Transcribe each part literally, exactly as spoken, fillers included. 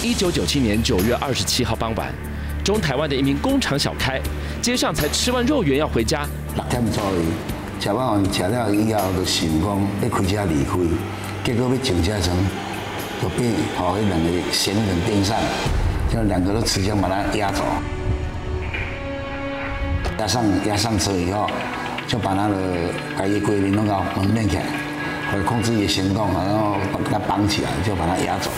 一九九七年九月二十七号傍晚，中台湾的一名工厂小开，街上才吃完肉圆要回家， 六点左右，吃完吃了以后，就想讲要开车离开，结果要上车时，就被吼迄两个嫌疑人盯上，就两个都持枪把他压走，压上压上车以后，就把他的把伊闺蜜弄到门面起来，或者控制伊行动，然后把他绑起来，就把他押走。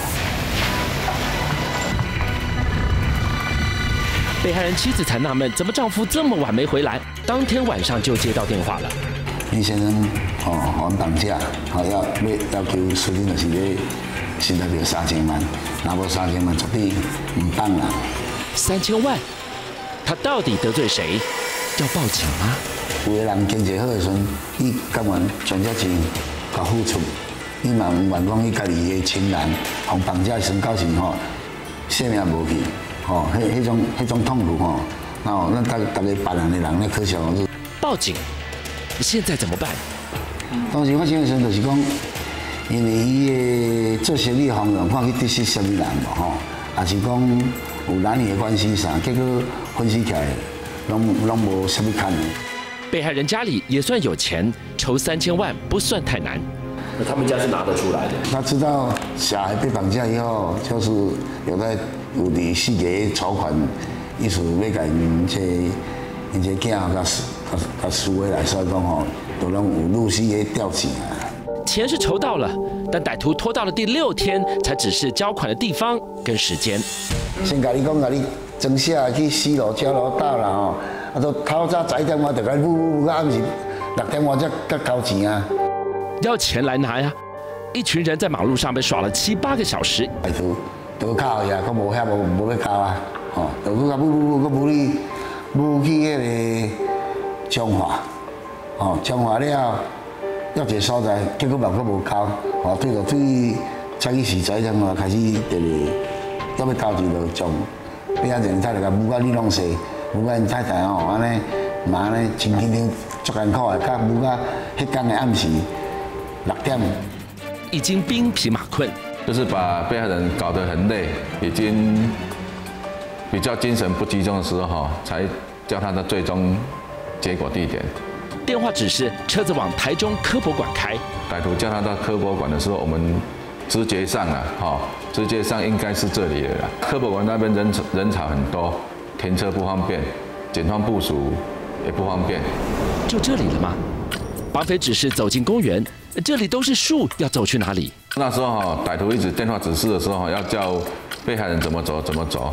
被害人妻子才纳闷，怎么丈夫这么晚没回来？当天晚上就接到电话了。 林先生，哦，我们绑架，哦，要要要求司令就是咧，现在就三千万，拿无三千万绝对唔当啦。 三千万，他到底得罪谁？要报警吗？ 有个人经济好的时阵，伊甘愿全这钱甲付出，伊嘛唔愿讲伊家己的亲人，互绑架时到时吼，性命无去。 哦，迄迄种迄种痛苦吼，哦，咱大大家别人的人咧可笑是。 报警，现在怎么办？ 当时发生的时候就是讲，因为伊的做生意方面看去得失什么人嘛吼，也是讲有男女的关系上，结果分析起来，拢拢无什么看的。 被害人家里也算有钱，筹三千万不算太难。 那他们家是拿得出来的。 他知道小孩被绑架以后，就是有在。 有伫四个筹款，意思要甲因这因这囝甲甲甲赎回来，所以讲吼，都拢有陆续的调钱啊。 钱是筹到了，但歹徒拖到了第六天才指示交款的地方跟时间。 先甲你讲，甲你装下去四楼、交楼道啦吼，啊都透早十一点钟就甲你补补补到暗时六点钟才才交钱啊。 要钱来拿呀！一群人在马路上被耍了七八个小时。 歹徒。 都靠呀，佫无遐无无要靠啊，吼，就佫甲舞舞佫舞去舞去迄个彰化，吼，彰化了，约一个所在，结果嘛佫无靠，吼，对着对早起时十一点钟开始就咧，要要交钱就将被害人太太甲舞到你拢细，舞到因太太吼，安尼嘛安尼真紧张足艰苦的，甲舞到迄天的暗时六点， 已经兵疲马困。 就是把被害人搞得很累，已经比较精神不集中的时候，才叫他的最终结果地点。 电话指示车子往台中科博馆开。 歹徒叫他到科博馆的时候，我们直觉上啊，哈，直觉上应该是这里的啦。科博馆那边人人潮很多，停车不方便，警方部署也不方便。 就这里了吗？绑匪指示走进公园，这里都是树，要走去哪里？ 那时候哈，歹徒一直电话指示的时候，要叫被害人怎么走怎么走。